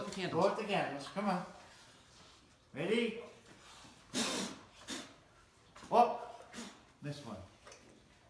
out the candles. Blow out the candles. Come on. Ready? Whoop. This one.